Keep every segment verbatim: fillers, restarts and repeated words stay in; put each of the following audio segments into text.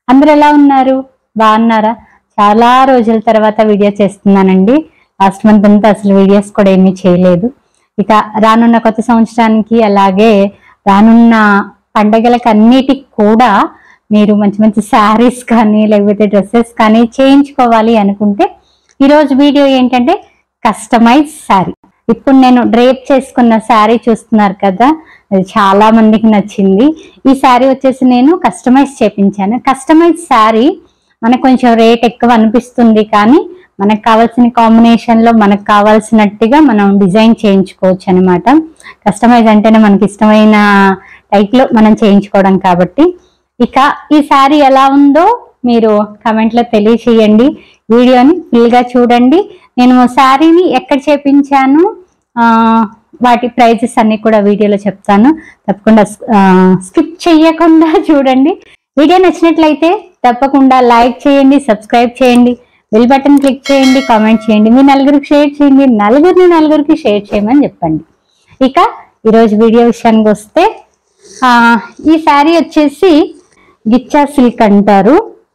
అందరూ ఎలా ఉన్నారు? బాగున్నారా? చాలా రోజుల తర్వాత వీడియో చేస్తున్నానండి. లాస్ట్ మంత్ అంతా అసలు వీడియోస్ కూడా ఏమీ చేయలేదు. ఇక రానున్న కొత్త సంవత్సరానికి అలాగే రానున్న పండగలకు అన్నిటికి కూడా మీరు మంచి మంచి శారీస్ కానీ లేకపోతే డ్రెస్సెస్ కానీ చేయించుకోవాలి అనుకుంటే ఈరోజు వీడియో ఏంటంటే కస్టమైజ్ శారీ. ఇప్పుడు నేను డ్రేప్ చేసుకున్న శారీ చూస్తున్నారు కదా, అది చాలా మందికి నచ్చింది. ఈ శారీ వచ్చేసి నేను కస్టమైజ్ చేపించాను. కస్టమైజ్ శారీ మనకు కొంచెం రేట్ ఎక్కువ అనిపిస్తుంది, కానీ మనకు కావాల్సిన కాంబినేషన్ లో మనకు కావాల్సినట్టుగా మనం డిజైన్ చేయించుకోవచ్చు అనమాట. కస్టమైజ్ అంటేనే మనకి ఇష్టమైన టైప్ లో మనం చేయించుకోవడం కాబట్టి. ఇక ఈ శారీ ఎలా ఉందో మీరు కమెంట్ లో తెలియచేయండి. వీడియోని ఫుల్ గా చూడండి. నేను శారీని ఎక్కడ చేపించాను, ఆ వాటి ప్రైజెస్ అన్ని కూడా వీడియోలో చెప్తాను. తప్పకుండా స్కిప్ చేయకుండా చూడండి. వీడియో నచ్చినట్లయితే తప్పకుండా లైక్ చేయండి, సబ్స్క్రైబ్ చేయండి, బెల్ బటన్ క్లిక్ చేయండి, కామెంట్ చేయండి, మీ నలుగురికి షేర్ చేయండి, నలుగురిని నలుగురికి షేర్ చేయమని చెప్పండి. ఇక ఈరోజు వీడియో విషయానికి వస్తే, ఆ ఈ శారీ వచ్చేసి గిచ్చా సిల్క్ అంటారు.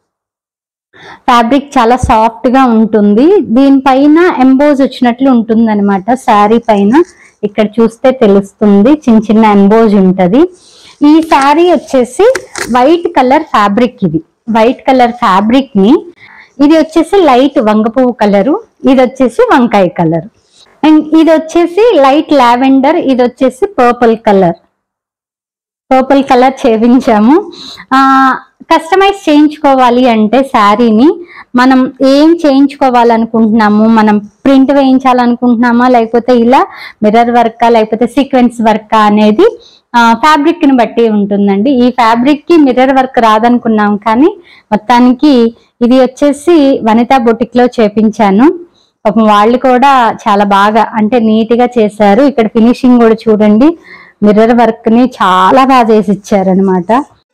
ఫ్యాబ్రిక్ చాలా సాఫ్ట్ గా ఉంటుంది. దీనిపైన ఎంబోజ్ వచ్చినట్లు ఉంటుంది అనమాట. శారీ పైన ఇక్కడ చూస్తే తెలుస్తుంది, చిన్న చిన్న ఎంబోజ్ ఉంటది. ఈ శారీ వచ్చేసి వైట్ కలర్ ఫ్యాబ్రిక్. ఇది వైట్ కలర్ ఫ్యాబ్రిక్ ని, ఇది వచ్చేసి లైట్ వంగపువ్వు కలరు, ఇది వచ్చేసి వంకాయ కలర్, అండ్ ఇది వచ్చేసి లైట్ లావెండర్, ఇది వచ్చేసి పర్పుల్ కలర్. పర్పుల్ కలర్ చేయించాము. ఆ కస్టమైజ్ చేయించుకోవాలి అంటే శారీని మనం ఏం చేయించుకోవాలనుకుంటున్నాము, మనం ప్రింట్ వేయించాలనుకుంటున్నామా లేకపోతే ఇలా మిర్రర్ వర్క్ లేకపోతే సీక్వెన్స్ వర్క్ అనేది ఫ్యాబ్రిక్ ని బట్టి ఉంటుందండి. ఈ ఫ్యాబ్రిక్ కి మిర్రర్ వర్క్ రాదనుకున్నాం, కానీ మొత్తానికి ఇది వచ్చేసి వనితా బొటిక్ లో చేపించాను. పాపం వాళ్ళు కూడా చాలా బాగా అంటే నీట్ గా చేశారు. ఇక్కడ ఫినిషింగ్ కూడా చూడండి, మిర్రర్ వర్క్ ని చాలా బాగా చేసి ఇచ్చారనమాట.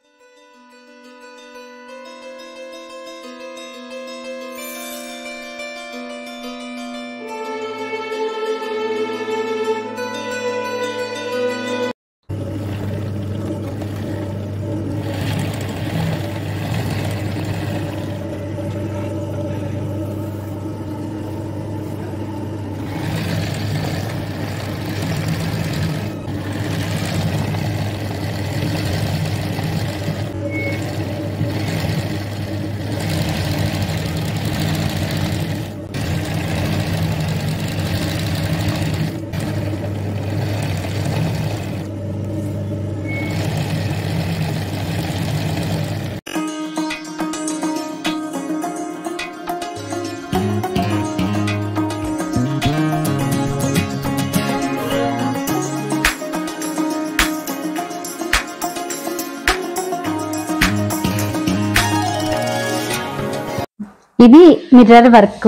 ఇది మిర్రర్ వర్క్,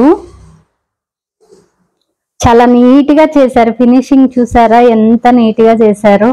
చాలా నీట్ గా చేశారు. ఫినిషింగ్ చూసారా ఎంత నీట్ గా చేశారో.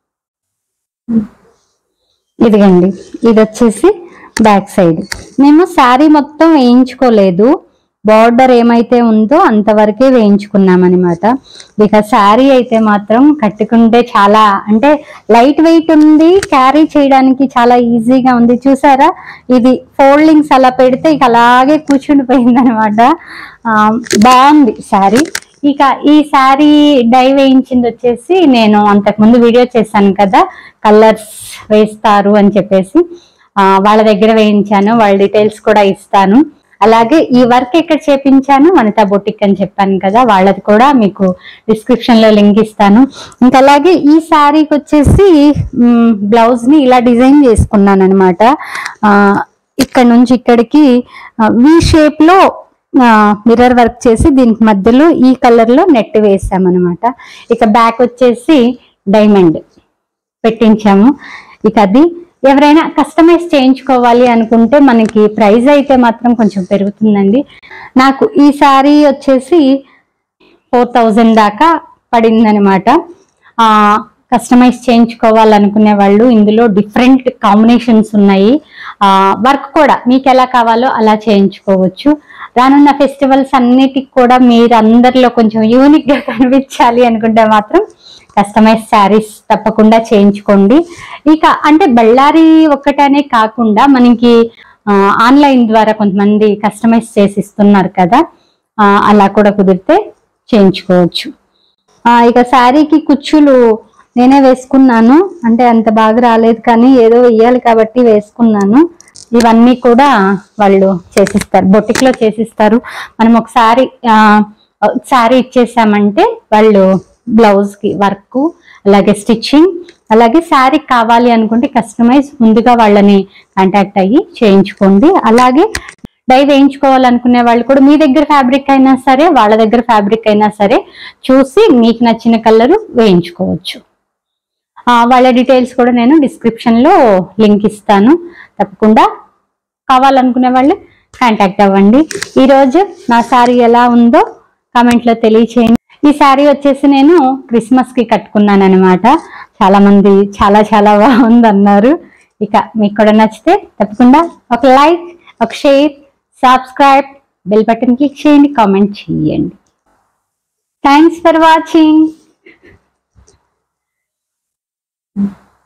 ఇదిగండి, ఇది వచ్చేసి బ్యాక్ సైడ్. మేము శారీ మొత్తం వేయించుకోలేదు, బార్డర్ ఏమైతే ఉందో అంతవరకే వేయించుకున్నాం అనమాట. ఇక శారీ అయితే మాత్రం కట్టుకుంటే చాలా అంటే లైట్ వెయిట్ ఉంది, క్యారీ చేయడానికి చాలా ఈజీగా ఉంది. చూసారా, ఇది ఫోల్డింగ్స్ అలా పెడితే ఇక అలాగే కూర్చుండిపోయింది అనమాట. బాగుంది శారీ. ఇక ఈ శారీ డై వేయించింది వచ్చేసి నేను అంతకుముందు వీడియో చేశాను కదా, కలర్స్ వేస్తారు అని చెప్పేసి వాళ్ళ దగ్గర వేయించాను. వాళ్ళ డీటెయిల్స్ కూడా ఇస్తాను. అలాగే ఈ వర్క్ ఎక్కడ చేపించాను, వనితా బొటిక్ అని చెప్పాను కదా, వాళ్ళది కూడా మీకు డిస్క్రిప్షన్ లో లింక్ ఇస్తాను. ఇంకా అలాగే ఈ శారీకి వచ్చేసి బ్లౌజ్ ని ఇలా డిజైన్ చేసుకున్నాను అనమాట. ఆ ఇక్కడ నుంచి ఇక్కడికి వి షేప్ లో మిర్రర్ వర్క్ చేసి దీనికి మధ్యలో ఈ కలర్ లో నెట్ వేసామన్నమాట. ఇక బ్యాక్ వచ్చేసి డైమండ్ పెట్టించాము. ఇక అది ఎవరైనా కస్టమైజ్ చేయించుకోవాలి అనుకుంటే మనకి ప్రైస్ అయితే మాత్రం కొంచెం పెరుగుతుందండి. నాకు ఈ శారీ వచ్చేసి ఫోర్ థౌజండ్ దాకా పడింది అనమాట. ఆ కస్టమైజ్ చేయించుకోవాలనుకునే వాళ్ళు ఇందులో డిఫరెంట్ కాంబినేషన్స్ ఉన్నాయి. ఆ వర్క్ కూడా మీకు ఎలా కావాలో అలా చేయించుకోవచ్చు. రానున్న ఫెస్టివల్స్ అన్నిటికి కూడా మీరు అందరిలో కొంచెం యూనిక్ గా కనిపించాలి అనుకుంటే మాత్రం కస్టమైజ్ శారీస్ తప్పకుండా చేయించుకోండి. ఇక అంటే బళ్ళారి ఒక్కటనే కాకుండా మనకి ఆన్లైన్ ద్వారా కొంతమంది కస్టమైజ్ చేసి ఇస్తున్నారు కదా, అలా కూడా కుదిరితే చేయించుకోవచ్చు. ఇక శారీకి కుచ్చులు నేనే వేసుకున్నాను, అంటే అంత బాగా రాలేదు కానీ ఏదో వేయాలి కాబట్టి వేసుకున్నాను. ఇవన్నీ కూడా వాళ్ళు చేసిస్తారు, బొటిక్లో చేసిస్తారు. మనం ఒకసారి శారీ ఇచ్చేసామంటే వాళ్ళు బ్లౌజ్కి వర్క్, అలాగే స్టిచ్చింగ్, అలాగే శారీ కావాలి అనుకుంటే కస్టమైజ్ ముందుగా వాళ్ళని కాంటాక్ట్ అయ్యి చేయించుకోండి. అలాగే డై వేయించుకోవాలనుకునే వాళ్ళు కూడా మీ దగ్గర ఫ్యాబ్రిక్ అయినా సరే వాళ్ళ దగ్గర ఫ్యాబ్రిక్ అయినా సరే చూసి మీకు నచ్చిన కలరు వేయించుకోవచ్చు. వాళ్ళ డీటెయిల్స్ కూడా నేను డిస్క్రిప్షన్లో లింక్ ఇస్తాను, తప్పకుండా కావాలనుకునే వాళ్ళు కాంటాక్ట్ అవ్వండి. ఈరోజు నా శారీ ఎలా ఉందో కామెంట్లో తెలియచేయండి. ఈ శారీ వచ్చేసి నేను క్రిస్మస్కి కట్టుకున్నాను అనమాట. చాలా మంది చాలా చాలా బాగుంది అన్నారు. ఇక మీకు కూడా నచ్చితే తప్పకుండా ఒక లైక్, ఒక share, subscribe, bell button click చేయండి, కామెంట్ చేయండి. Thanks for watching.